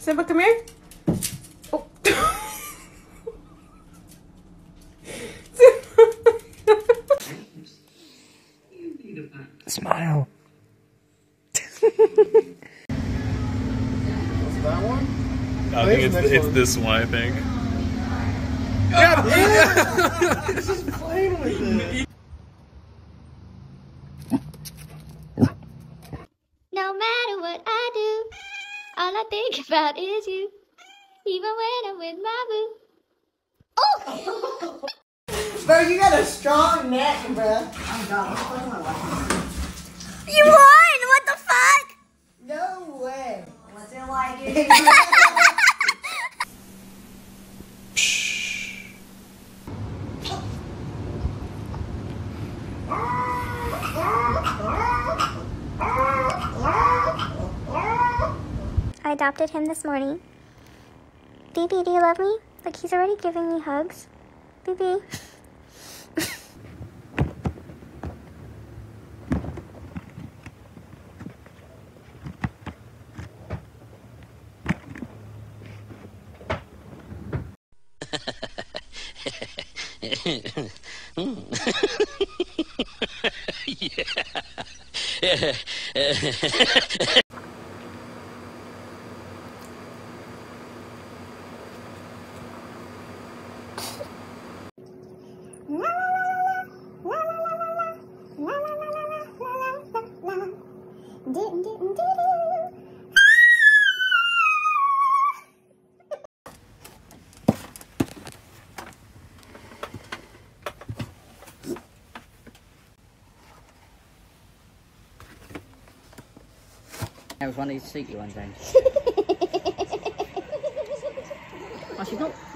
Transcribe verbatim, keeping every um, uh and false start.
Simba, come here. Oh. Smile. That one? I think it's it's this one. I think. God damn! He's just playing with it. No matter what I do, all I think about is you. Even when I'm with my boo. Oh! Bro, you got a strong neck, bro. You won! What the fuck? No way. What's it like it? I adopted him this morning. B B, do you love me? Like, he's already giving me hugs. B B. Yeah. I was wanting to seat you one day. Oh, she's not